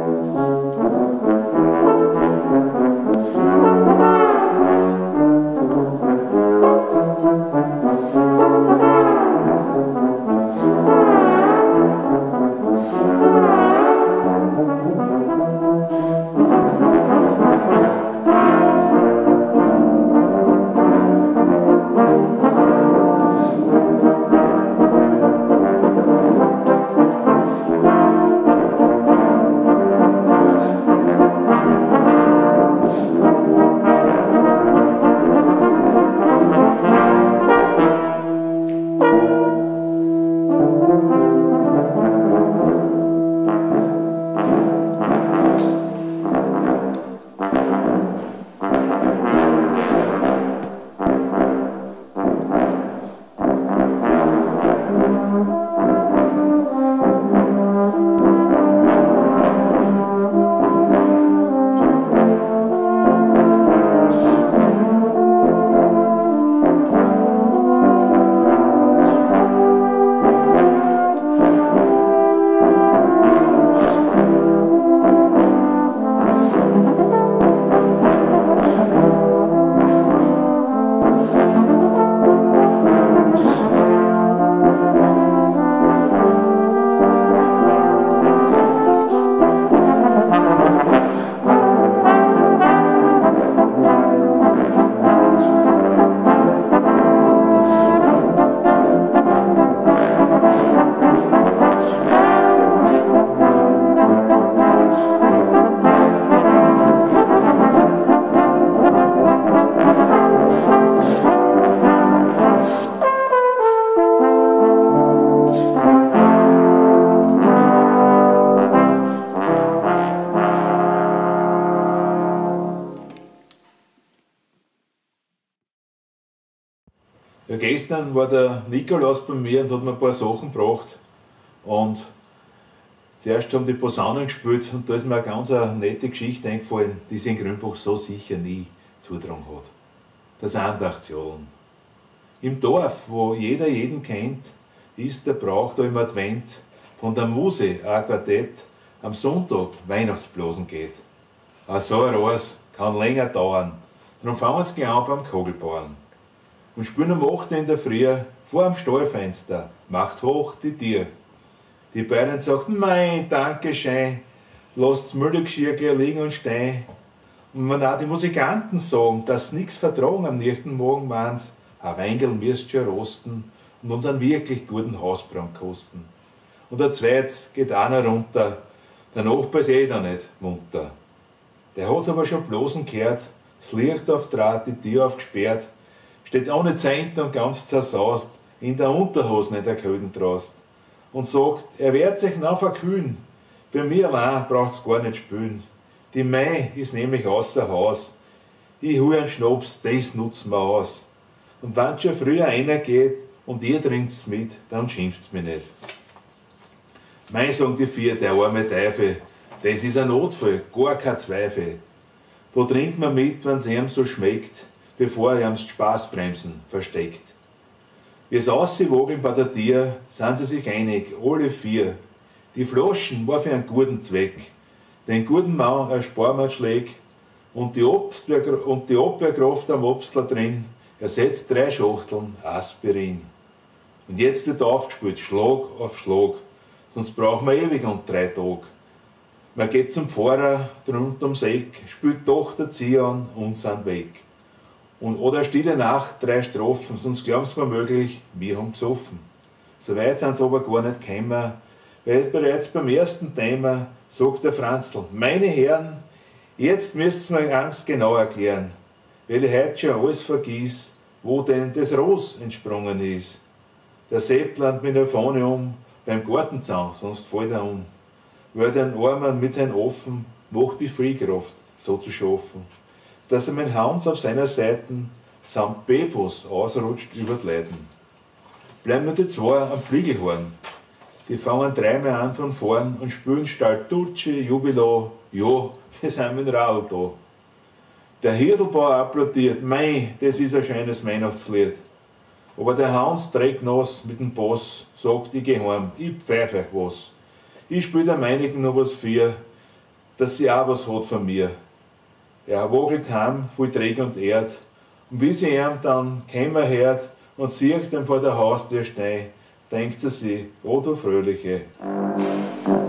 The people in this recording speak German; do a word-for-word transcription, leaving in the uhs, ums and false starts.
Ja, gestern war der Nikolaus bei mir und hat mir ein paar Sachen gebracht. Und zuerst haben die Posaunen gespielt und da ist mir eine ganz eine nette Geschichte eingefallen, die sich in Grünbach so sicher nie zugetragen hat. Das Andachtsjahren. Im Dorf, wo jeder jeden kennt, ist der Brauch da im Advent von der Muse ein Quartett am Sonntag Weihnachtsblasen geht. Auch so ein Reis kann länger dauern, darum fangen sie gleich an beim Kogelbauern. Und spielen um acht in der Früh vor am Stallfenster, macht hoch die Tür. Die beiden sagten, mei, danke schön, lasst's Müllgeschirr gleich liegen und stehen. Und wenn auch die Musikanten sagen, dass sie nichts vertragen am nächsten Morgen, meinen's, ein Weingel müsst schon rosten und uns einen wirklich guten Hausbrand kosten. Und der zweites geht einer runter, der Nachbar ist eh noch nicht munter. Der hat's aber schon bloßen gehört, das Licht auf Draht, die Tür aufgesperrt, steht ohne Zent und ganz zersaust, in der Unterhose nicht der Köden traust. Und sagt, er wird sich noch verkühlen, für mich allein braucht's gar nicht spülen. Die Mai ist nämlich außer Haus, ich hol einen Schnaps, das nutzen wir aus. Und wenn schon früher einer geht und ihr trinkt's mit, dann schimpft's mich nicht. Mei, sagen die vier, der arme Teufel, das ist ein Notfall, gar kein Zweifel. Da trinkt man mit, wenn's ihm so schmeckt, bevor er ihm die Spaßbremsen versteckt. Wie es auswageln bei der Tür, sind sie sich einig, alle vier. Die Flaschen war für einen guten Zweck. Den guten Mann ersparen wir Schläg und die, Obstwehr, und die Abwehrkraft am Obstler drin ersetzt drei Schachteln Aspirin. Und jetzt wird aufgespielt, Schlag auf Schlag, sonst brauchen wir ewig und drei Tage. Man geht zum Pfarrer, drunter ums Eck, spielt doch der Zieh an und sind weg. Und, oder stille Nacht, drei Strophen, sonst glauben sie mir möglich, wir haben gesoffen. So weit sind sie aber gar nicht gekommen, weil bereits beim ersten Thema sagt der Franzl, meine Herren, jetzt müsst ihr mir ganz genau erklären, weil ich heute schon alles vergieß, wo denn das Ros entsprungen ist. Der Sepp landet mit der Fahne um, beim Gartenzaun, sonst fällt er um. Weil den Armen mit seinen Offen macht die Fliehkraft so zu schaffen, dass er mit Hans auf seiner Seite samt Bebos ausrutscht über die Leiten. Bleiben nur die zwei am Flügelhorn. Die fangen dreimal an von vorn und spielen Staltucci, Jubilo, ja, wir sind mit Radl da. Der Hirselbauer applaudiert, mei, das ist ein schönes Weihnachtslied. Aber der Hans Drecknass mit dem Bass sagt, ich geh heim, ich pfeife euch was. Ich spiel der meinigen noch was für, dass sie auch was hat von mir. Er wogelt heim, voll Träg und Erd. Und wie sie ihm dann kämmer hört und sieht ihm vor der Haustür stehen, denkt sie sich, oh du Fröhliche.